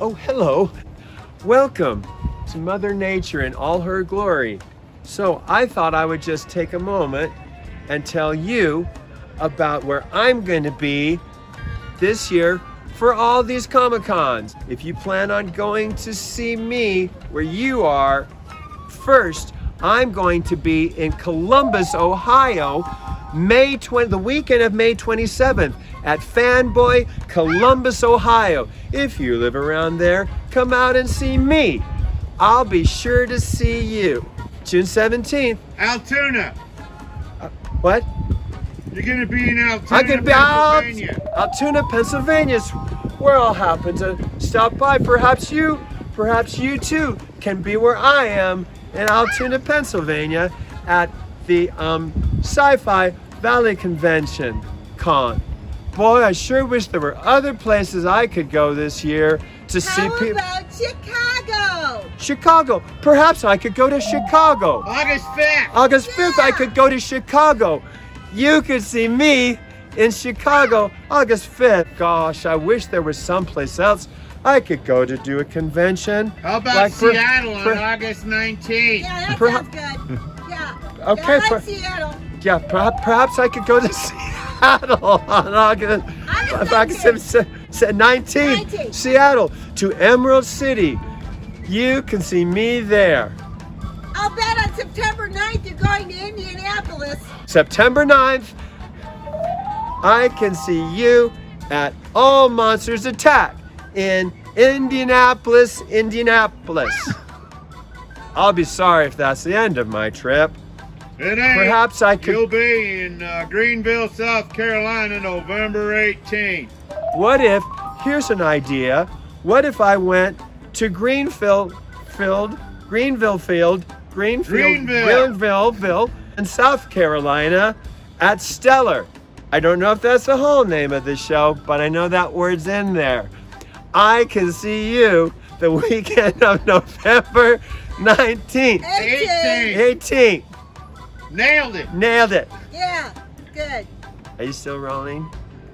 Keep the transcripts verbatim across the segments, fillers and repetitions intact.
Oh, hello. Welcome to Mother Nature in all her glory. So I thought I would just take a moment and tell you about where I'm going to be this year for all these Comic-Cons. If you plan on going to see me where you are, first, I'm going to be in Columbus, Ohio, May twentieth, the weekend of May twenty-seventh at Fanboy, Columbus, Ohio. If you live around there, come out and see me. I'll be sure to see you. June seventeenth. Altoona. Uh, what? You're going to be in Altoona, I'm gonna be Pennsylvania. Al Altoona, Pennsylvania, where I'll happen to stop by. Perhaps you, perhaps you too, can be where I am in Altoona, Pennsylvania at the um, Sci-Fi Valley Convention Con. Boy, I sure wish there were other places I could go this year to see people. How about Chicago? Chicago. Perhaps I could go to Chicago. August fifth. August fifth, Yeah. I could go to Chicago. You could see me in Chicago August fifth. Gosh, I wish there was someplace else I could go to do a convention. How about Like per- Seattle per- on August nineteenth? Yeah, that Perha- sounds good. Yeah. Okay, Yeah, I per- like Seattle. Yeah, perhaps, perhaps I could go to Seattle on August, August nineteenth. nineteenth. nineteenth. Seattle to Emerald City. You can see me there. I'll bet on September ninth you're going to Indianapolis. September ninth, I can see you at All Monsters Attack in Indianapolis, Indianapolis. I'll be sorry if that's the end of my trip. It ain't. Perhaps I could. You'll be in uh, Greenville, South Carolina, November eighteenth. What if, here's an idea, what if I went to Greenfield, Field, Greenville Field, Greenfield, Greenville. Greenville, in South Carolina at Stellar. I don't know if that's the whole name of the show, but I know that word's in there. I can see you the weekend of November nineteenth. eighteen. eighteenth. Nailed it. Nailed it. Yeah, good. Are you still rolling?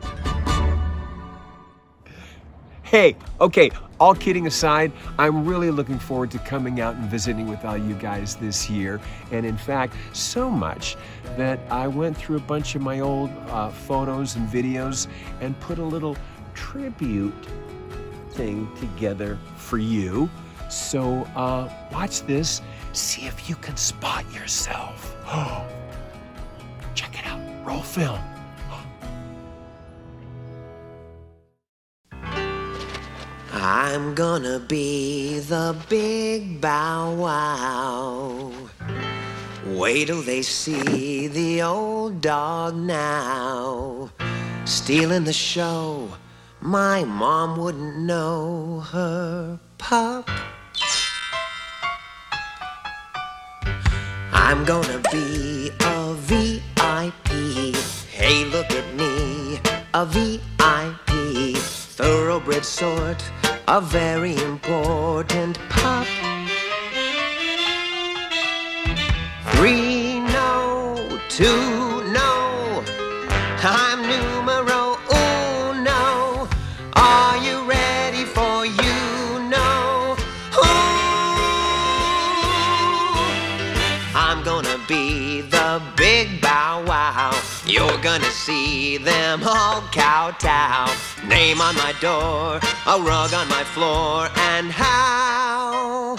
Hey, okay, all kidding aside, I'm really looking forward to coming out and visiting with all you guys this year. And in fact, so much that I went through a bunch of my old uh, photos and videos and put a little tribute thing together for you. So uh, watch this, see if you can spot yourself. Check it out, roll film. I'm gonna be the big bow wow. Wait till they see the old dog now. Stealing the show, my mom wouldn't know her pup. I'm gonna be a V I P. Hey, look at me, a V I P. Thoroughbred sort, a very important pup. Three no, two no, I'm numero uno. Are you ready for you know? Ooh, I'm gonna be the big bow wow. You're gonna see them all kowtow. Name on my door, a rug on my floor, and how?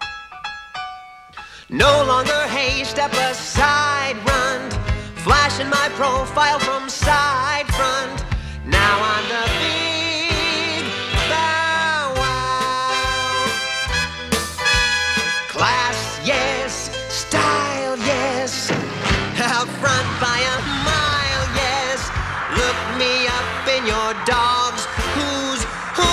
No longer hey, step aside, run. Flashing my profile from side front. Now I'm the big bow wow. Class, yes. Style, yes. Out front by a mile, yes. Look me up in your dog's who's who.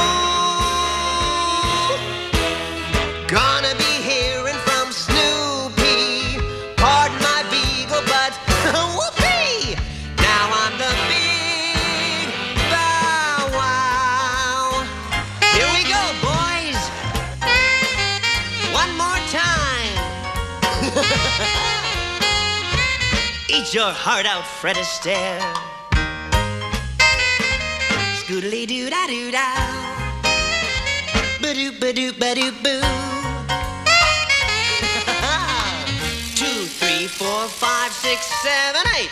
Gonna be hearing from Snoopy. Pardon my beagle, but whoopee! Now I'm the big bow wow. Here we go, boys. One more time. Eat your heart out, Fred Astaire. Scoodly doo da doo da. ba-doo, ba-doo, ba-doo, boo. Two, three, four, five, six, seven, eight.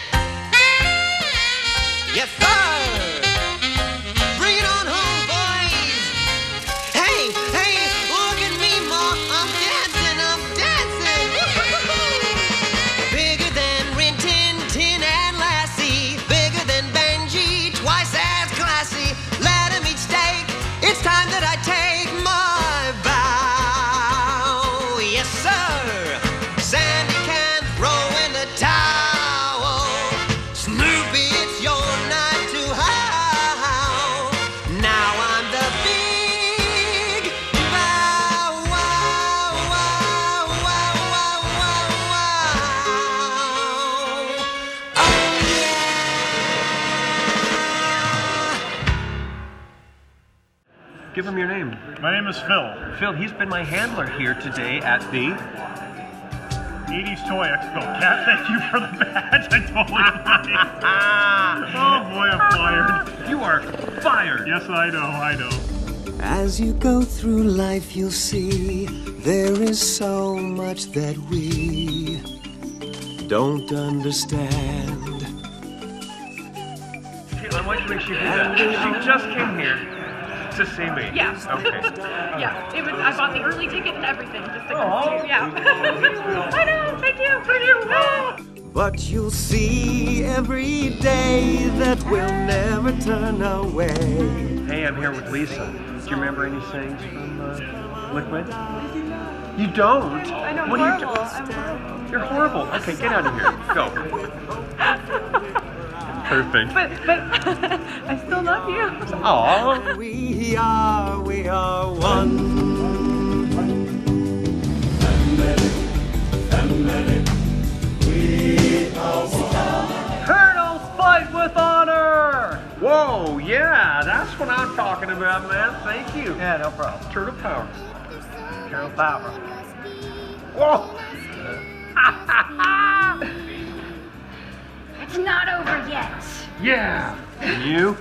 Yes, sir. Bring it on home, boys. Hey, hey, look at me, Ma. I'm dancing, I'm dancing. Bigger than Rin Tin Tin and Lassie. Bigger than Benji, twice as classy. Let him eat steak. It's time that I take my bow. Yes, sir. Sandy can throw in the towel. Snoopy, it's your night to howl. Now I'm the big bow wow wow wow wow wow wow. Oh yeah. Give him your name. My name is Phil. Phil, he's been my handler here today at the... eighties Toy Expo. Cat, thank you for the badge. I totally forgot. Oh boy, I'm fired. You are fired. Yes, I know, I know. As you go through life, you'll see there is so much that we don't understand. Caitlin, why don't you make sure you do that? She just came here to see me. Yeah. Okay. Yeah, it was. I bought the early ticket and everything just to come Oh. see you. Yeah. I know. Thank you. Thank you. But you'll see every day that we'll never turn away. Hey, I'm here with Lisa. Do you remember any sayings from uh, Liquid? You don't? I know. What I'm are you horrible. do- I'm horrible. You're horrible. Okay, get out of here. Go. Perfect. But but I still love you. Aww. We are, we are one. Colonels fight with honor! Whoa, yeah, that's what I'm talking about, man. Thank you. Yeah, no problem. Turtle power. Carol Power. Whoa! It's not over yet. Yeah. And you?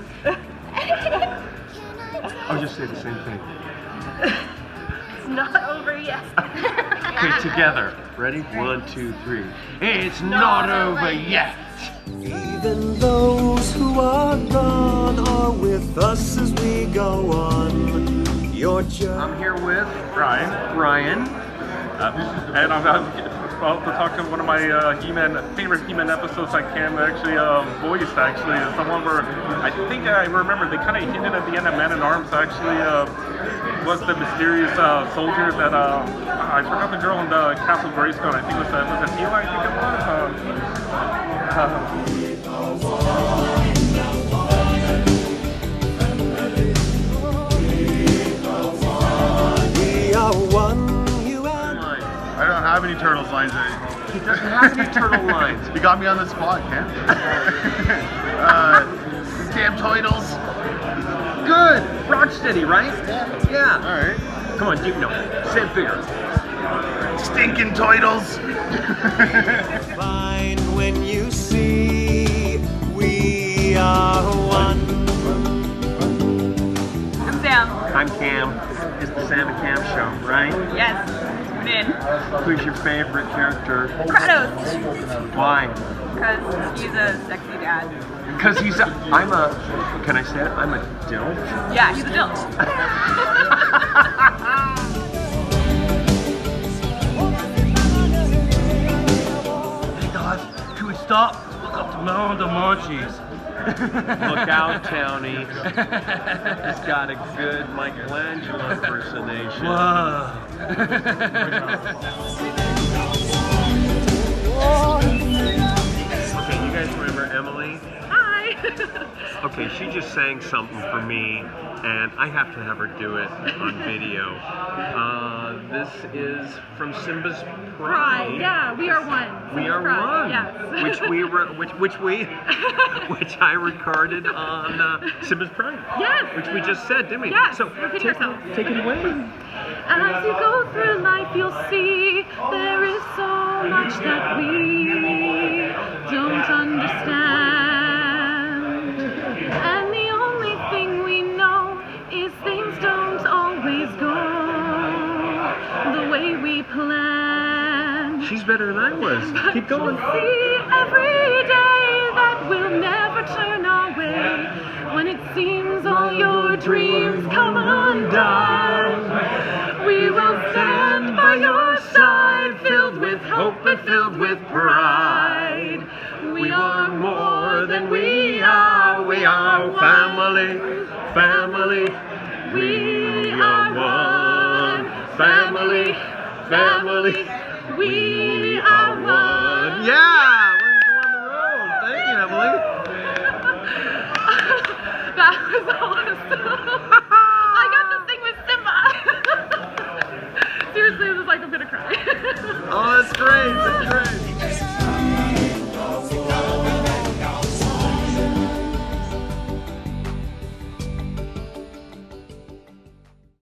I'll just say the same thing. It's not over yet. Okay, together. Ready? One, two, three. It's not, not over, over yet. Even those who are gone are with us as we go on. Your journey. I'm here with Brian. Brian. Uh, and I'm about to talk to one of my uh, He-Man, favorite He-Man episodes I can actually uh, voice, actually. It's the one where I think I remember they kind of hinted at the end of Man-at-Arms actually uh, was the mysterious uh, soldier that, uh, I forgot the girl in the Castle Grayskull. I think it was, uh, was it Eli, I think it was? Uh, uh, We are one. I don't have any Turtles lines. He doesn't have any turtle lines. You got me on the spot, Ken. uh, damn Toidles. Good. Rocksteady, right? Yeah. All right. Come on, you know. Say it bigger. Stinking Toidles. Find when you see we are one. I'm Sam. I'm Cam. It's the Sam and Cam show, right? Yes. Tune in. Who's your favorite character? Kratos. Why? Because he's a sexy dad. Because he's a, I'm a, can I say it? I'm a dilf. Yeah, he's a dilf. Hey guys, can we stop? Look up to Mount the Munchies. Look out, Townie. He's got a good Michelangelo impersonation. Whoa. Okay, you guys remember Emily? Hi. Okay, she just sang something for me, and I have to have her do it on video. Uh, this is from Simba's Pride. Pride. Yeah, we are one. We are Pride. one. Yes. Which we were, which which we, which I recorded on uh, Simba's Pride. Yes. Which we just said, didn't we? Yes. So Repeat take, yourself. take it away. As you go through life, you'll see there is so much that we don't understand. And the only thing we know is things don't always go better than I was. Keep going. See every day that we'll never turn our way. When it seems all your dreams come undone, we will stand by your side, filled with hope and filled with pride. We are more than we are. We are family, family. We are one. Family, family. We are one. Yeah!